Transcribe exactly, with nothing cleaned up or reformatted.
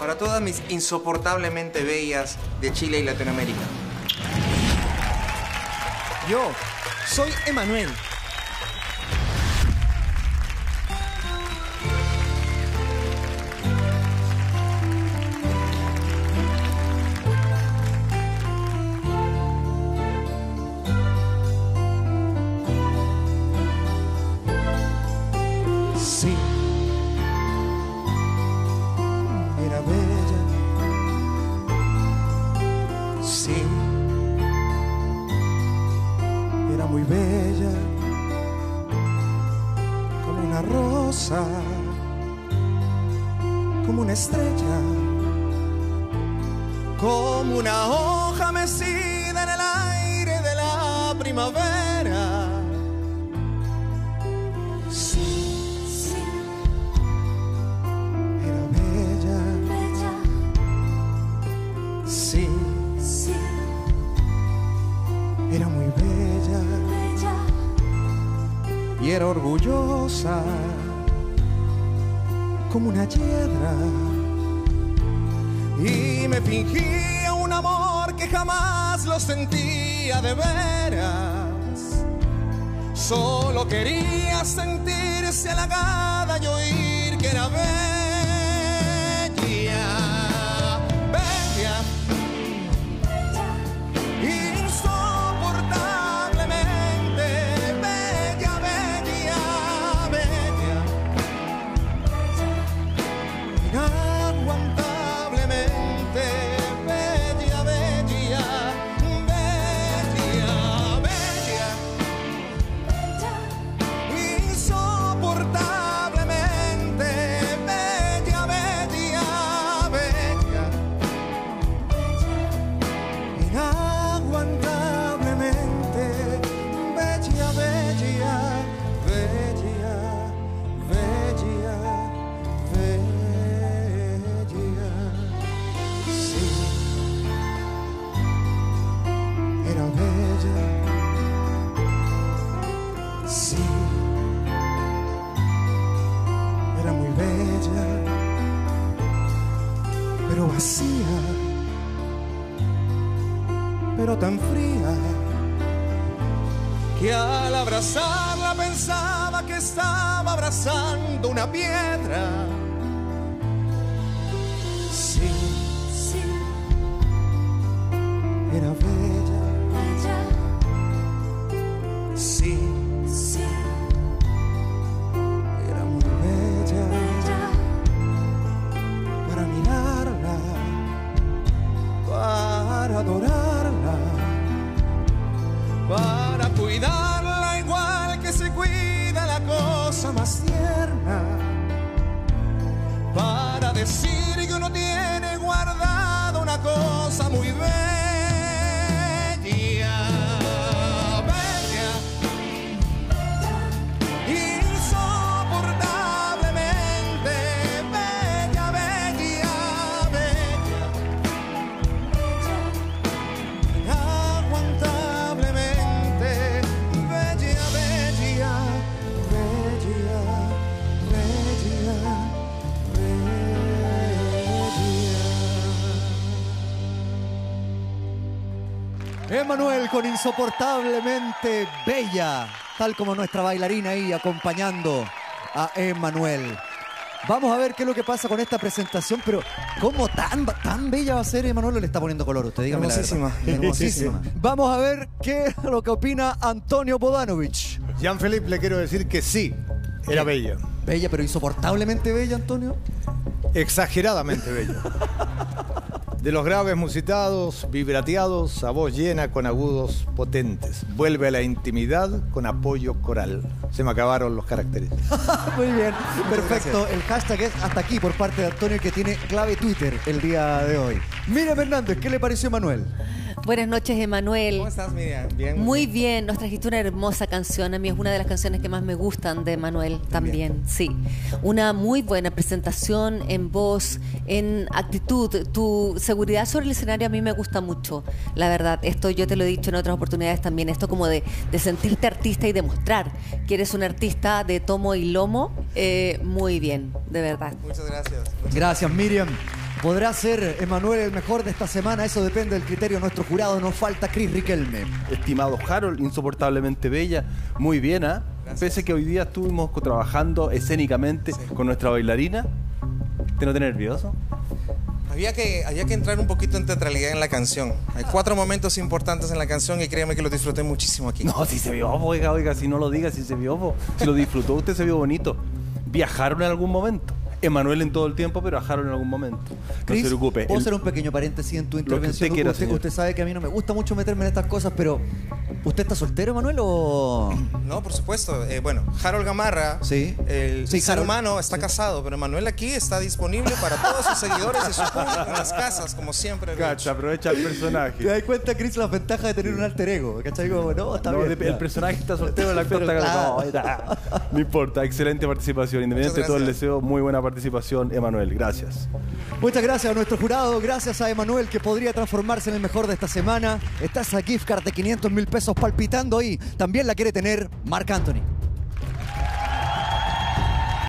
para todas mis insoportablemente bellas de Chile y Latinoamérica. Yo soy Emanuel. Sí, era bella. Sí, era muy bella, como una rosa, como una estrella, como una hoja mecida en el aire de la primavera. Sí, era bella. Sí, era muy bella. Y era orgullosa, como una hiedra. Y me fingía un amor que jamás lo sentía de veras. Solo quería sentirse halagada y oír que era bella. Bella, insoportablemente bella, bella, bella, inaguantablemente bella, bella, bella, bella, insoportablemente bella, bella, bella, inaguantablemente bella, bella, bella, bella, bella. Sí, era bella. Sí, era muy bella, pero vacía, pero tan fría, que al abrazarla pensaba que estaba abrazando una piedra. Sí, era bella. Sí, era muy bella. Para mirarla, para adorarla, para cuidarla igual que se cuida la cosa más tierna, para decir que uno tiene guardada una cosa muy bella. Bella, insoportablemente bella, bella, bella, inaguantablemente bella, bella, bella, bella, bella. Emanuel con Insoportablemente Bella, tal como nuestra bailarina ahí acompañando a Emanuel. Vamos a ver qué es lo que pasa con esta presentación, pero ¿cómo tan, tan bella va a ser Emanuel? Le está poniendo color usted, dígame. Hermosísima, hermosísima. Vamos a ver qué es lo que opina Antonio Bodanovich. Jean-Philippe, le quiero decir que sí, era bella. Bella, pero insoportablemente bella, Antonio. Exageradamente bella. De los graves musitados, vibrateados, a voz llena con agudos potentes. Vuelve a la intimidad con apoyo coral. Se me acabaron los caracteres. Muy bien, perfecto. El hashtag es hasta aquí por parte de Antonio, que tiene clave Twitter el día de hoy. Miriam Hernández, ¿qué le pareció Emanuel? Buenas noches, Emanuel. ¿Cómo estás, Miriam? Bien. Muy bien, nos trajiste una hermosa canción. A mí es una de las canciones que más me gustan de Emanuel también. Bien. Sí. Una muy buena presentación en voz, en actitud. Tu seguridad sobre el escenario a mí me gusta mucho, la verdad. Esto yo te lo he dicho en otras oportunidades también. Esto como de, de sentirte artista y demostrar que eres un artista de tomo y lomo. Eh, muy bien, de verdad. Muchas gracias. Muchas Gracias, Miriam. ¿Podrá ser Emanuel el mejor de esta semana? Eso depende del criterio de nuestro jurado. Nos falta Chris Riquelme. Estimado Harold, insoportablemente bella, muy bien, ¿ah? ¿eh? Pese que hoy día estuvimos trabajando escénicamente sí. con nuestra bailarina. ¿Te notas nervioso? Había que, había que entrar un poquito en teatralidad en la canción. Hay cuatro momentos importantes en la canción y créeme que lo disfruté muchísimo aquí. No, si se vio, oiga, oiga, si no lo diga, si se vio, si lo disfrutó, usted se vio bonito. ¿Viajaron en algún momento? Emanuel en todo el tiempo, pero viajaron en algún momento. No Chris, se preocupe. ¿puedo el... hacer un pequeño paréntesis en tu intervención? Usted, quiera, usted, usted sabe que a mí no me gusta mucho meterme en estas cosas, pero ¿usted está soltero, Emanuel, o...? No, por supuesto. Eh, bueno, Harold Gamarra, sí. el sí, ser Harold. humano, está sí. casado, pero Emanuel aquí está disponible para todos sus seguidores y su público en las casas, como siempre. Cacha, aprovecha el personaje. ¿Te das cuenta, Chris, la ventaja de tener un alter ego? ¿Cachai? Como, no, está no, bien. De, el personaje está soltero, el actor está casado. No, no importa, excelente participación. Independiente de todo el deseo, muy buena participación, Emanuel. Gracias. Muchas gracias a nuestro jurado, gracias a Emanuel, que podría transformarse en el mejor de esta semana. Está esa gift card de quinientos mil pesos palpitando y también la quiere tener Marc Anthony.